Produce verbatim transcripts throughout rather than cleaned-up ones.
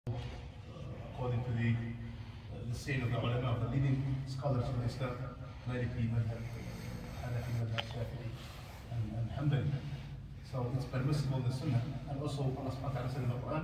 according to the, uh, the saying of the ulama, the leading scholars of Islam, Maliki madhab, Hanafi madhab, Shafi'i, and, and Hanbali. So it's permissible in the Sunnah, and also Allah subhanahu wa ta'ala said in the Quran,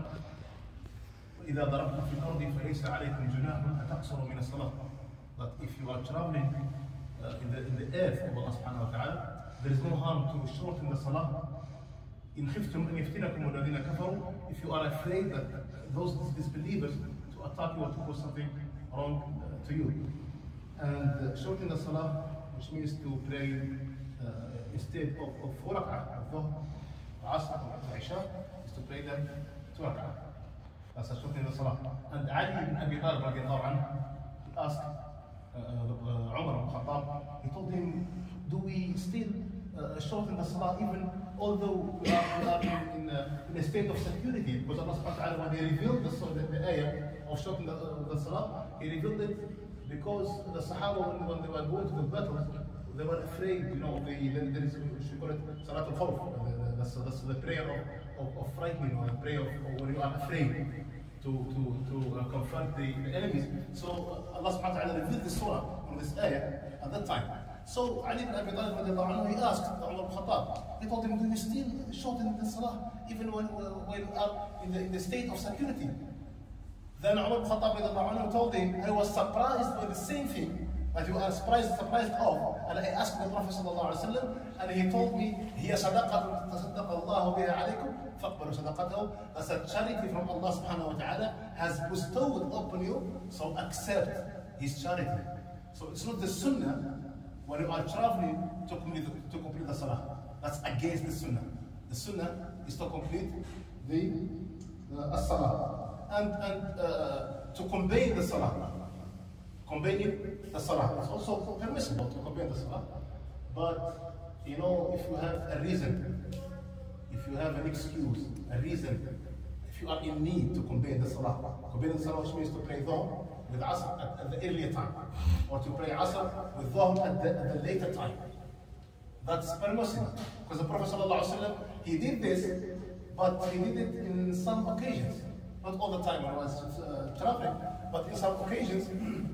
إذا ضربتم في الأرض فليس عليكم جناح أن تقصروا من الصلاة. But if you are traveling uh, in, the, in the earth of Allah subhanahu wa ta'ala, there is no harm to shorten the salah. إن خفتم أن يفتنكم الذين كفروا, if you are afraid that those disbelievers to attack you or to cause something wrong uh, to you. And uh, shorten the salah, which means to pray uh, instead of, of four rak'ah, al-Dhuhr, Asr, or Isha, is to pray them two rak'ah. That's a shortening the salah. And Ali ibn Abi Talib radiallahu anhu, he asked uh, uh, Umar ibn Khattab, he told him, do we still uh, shorten the salah even although we are, we are in, in, uh, in a state of security? Because Allah subhanahu wa ta'ala, when he revealed the, the, the ayah of shortening the, uh, the salah, he revealed it because the Sahaba, when, when they were going to the battle, they were afraid, you know, the, the, there is, we call it Salat al-Khawf, that's the, the, the prayer of, of, of frightening, or the prayer of, of when you are afraid to, to, to uh, confront the, the enemies. So uh, Allah subhanahu wa ta'ala revealed this surah on this ayah at that time. So Ali ibn Abi Talib radiallahu anhu, he asked Umar ibn Khattab, he told him, do you still shorten the salah even when, when you are in the, in the state of security? Then Umar ibn Khattab radiallahu anhu told him, I was surprised by the same thing that you are surprised, surprised of. And I asked the Prophet sallallahu alaihi wasallam, and he told me, هي صدقة تصدق الله بها عليكم فاقبلوا صدقته. That's a charity from Allah subhanahu wa ta'ala has bestowed upon you, so accept His charity. So it's not the sunnah when you are traveling to complete the, to complete the salah. That's against the sunnah. The sunnah is to complete the uh, salah and and uh, to combine the salah. Combining the salah. It's also permissible to combine the salah, but you know, if you have a reason, if you have an excuse, a reason, if you are in need to combine the salah, combine the salah, which means to pray Dhuhr with Asr at, at the earlier time, or to pray Asr with Dhuhr at the, at the later time. That's permissible, because the Prophet sallallahu alaihi wasallam, he did this, but he did it in some occasions, not all the time when he was uh, traveling, but in some occasions.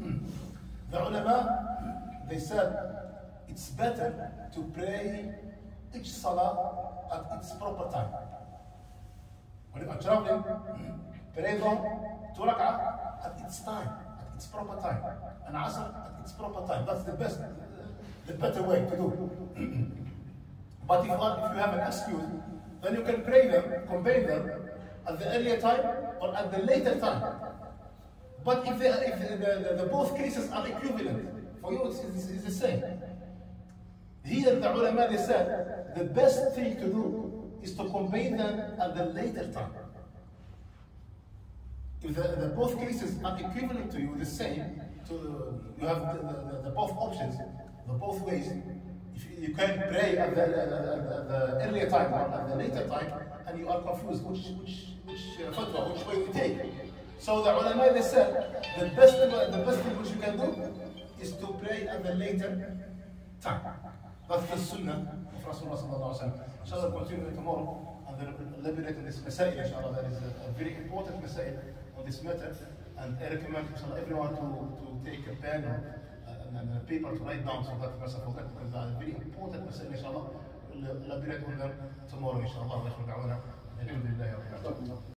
The ulama, they said it's better to pray each salah at its proper time. When you are traveling, pray Dhuhr, two rak'ah at its time, at its proper time, and Asr at its proper time. That's the best, the better way to do. But if, if you have an excuse, then you can pray them, combine them at the earlier time or at the later time. But if, they, if the, the, the both cases are equivalent, for you it's, it's, it's the same. Here the ulama, they said, the best thing to do is to combine them at the later time. If the, the both cases are equivalent to you, the same, to, you have the, the, the both options, the both ways, if you, you can pray at the, at the, at the earlier time or at the later time, and you are confused which, which, which uh, fatwa, which way you take. So the ulama, they said, the best, the best thing which you can do is to pray at the later time. That's the sunnah of Rasulullah sallallahu alaihi wasallam. Inshallah, we'll continue tomorrow and then elaborate on this masail. Inshallah, that is a, a very important masail on this matter. And I recommend inshallah everyone to, to take a pen or, uh, and a paper to write down so that person forget, because they are very important masail. Inshallah, we'll elaborate on them tomorrow. Inshallah,